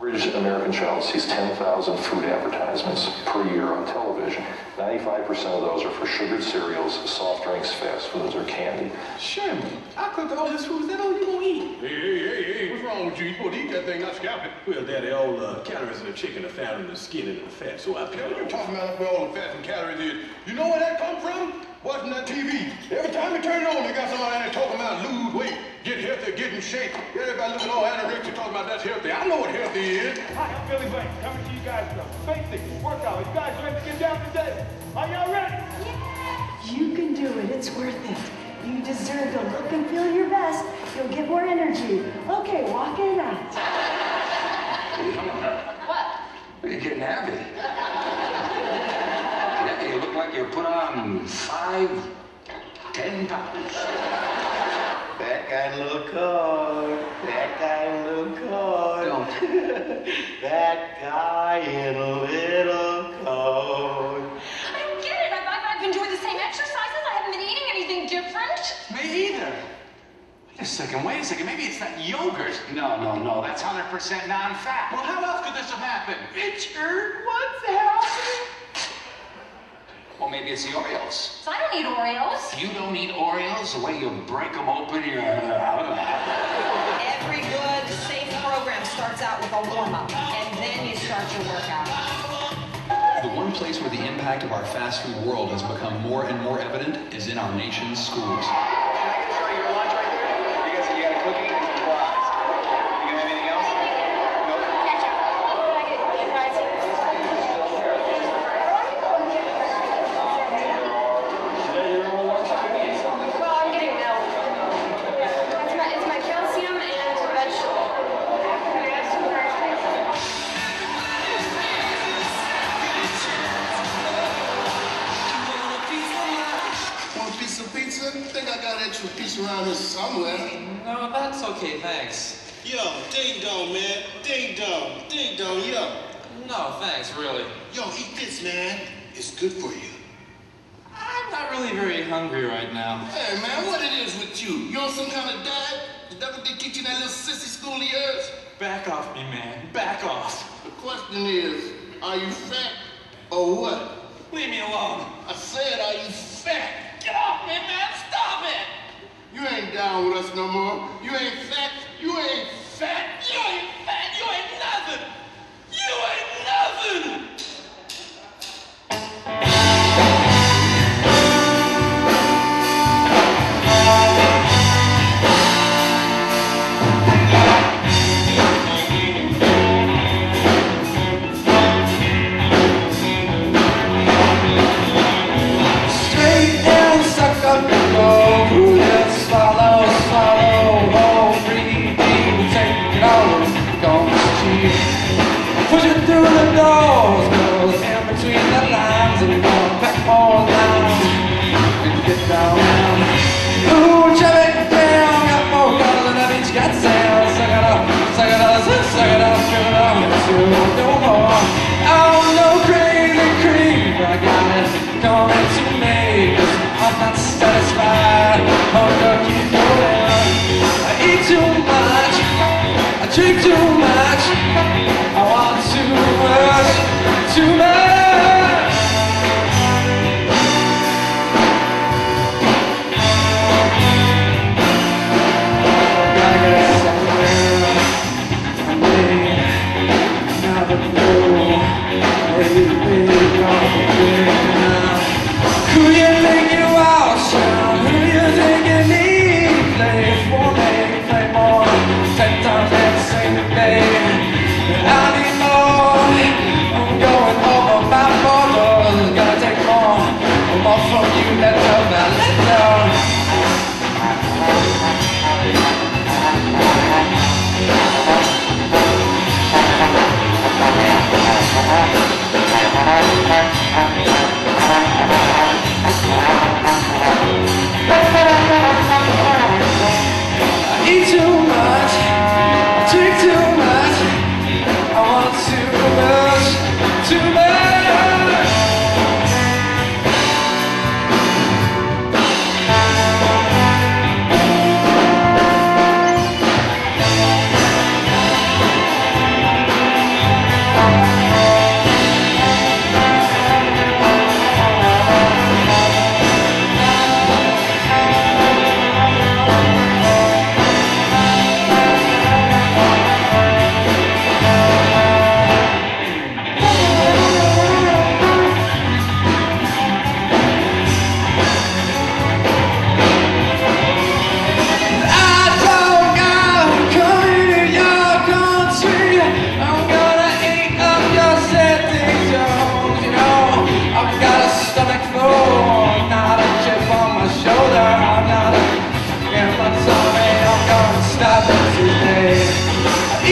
Average American child sees 10,000 food advertisements per year on television. 95% of those are for sugared cereals, soft drinks, fast foods, or candy. Sherman, I cooked all this food. Is that all you gonna eat? Hey, what's wrong with you? You supposed to eat that thing, not scalp it. Well, Daddy, all the calories in the chicken are found in the skin and in the fat, so I tell you. What you talking about where all the fat and calories is? You know where that come from? Watching that TV. Every time you turn it on, they got somebody in there talking about lose weight, get healthy, get in shape. Everybody looking all anorexic talking about that's healthy. I know what healthy is. Hi, I'm Billy Banks, coming to you guys from basic workout. You guys ready to get down today? Are y'all ready? Yeah. You can do it. It's worth it. You deserve to look and feel your best. You'll get more energy. Okay, walk it out. What? You're getting heavy. Yeah, you look like you put on 5, 10 pounds. That guy in a little car. That guy in a little car. Don't. That guy in a little car. I don't get it. I've been doing the same exercises. I haven't been eating anything different. Me either. Wait a second. Maybe it's that yogurt. No. That's 100% non-fat. Well, how else could this have happened? Richard, what's happening? Well, maybe it's the Oreos. So I don't eat Oreos. You don't eat Oreos? The way you break them open, you're... Every good, safe program starts out with a warm-up, and then you start your workout. The one place where the impact of our fast food world has become more and more evident is in our nation's schools. Can I get some of your lunch right there? You got a cookie and some fries. You got anything else? No? Ketchup. Can I get fries? Well, I'm getting milk. It's my calcium and vegetable. Can I have some fries, please? Want a piece of pizza? I think I got an extra piece around here somewhere. No, that's okay, thanks. Yo, ding dong, man. Ding dong, yo. No, thanks, really. Yo, eat this, man. It's good for you. I'm not really very hungry right now. Hey, man, what it is with you? You on some kind of diet? Is that what they teach you in that little sissy school of yours? Back off me, man. Back off. The question is, are you fat or what? Leave me alone. I said, are you fat? Get off me, man. Stop it. You ain't down with us no more. You ain't fat. You ain't fat. You ain't fat. You ain't nothing. You ain't nothing. Push it through the doors, goes in between the lines and going back more lines and get down. Ooh, chop it down, got more colors than that beach got sound. Suck it up, strip it up, until no more. Oh, no crazy creep, I got it coming to me, 'cause I'm not satisfied. I'm gonna keep going. I eat too much, I drink too much. I want too much, too much. Gotta get somewhere. I may never know. Maybe gonna be now. Who you think you are, son? Who you think you need? Play for me, play more. 10 times every single day.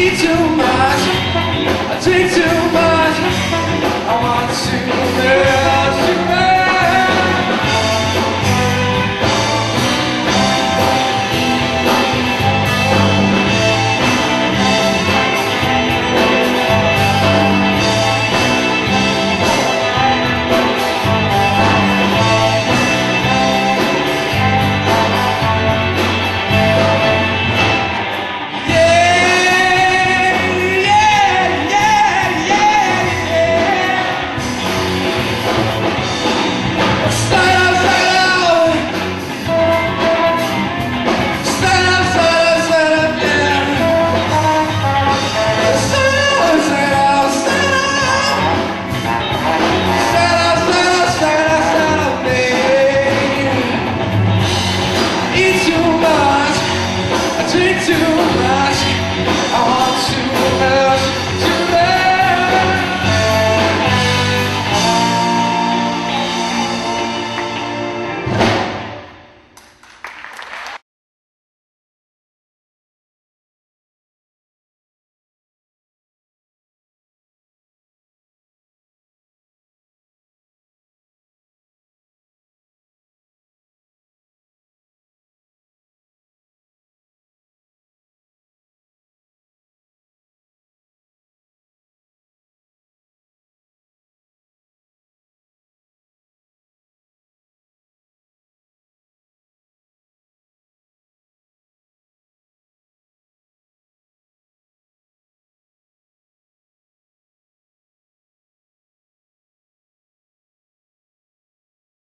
eat too much. I drink too